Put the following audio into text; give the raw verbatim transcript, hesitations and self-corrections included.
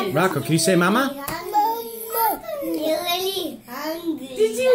Rocco, can you say mama? Mama, really hungry. Did you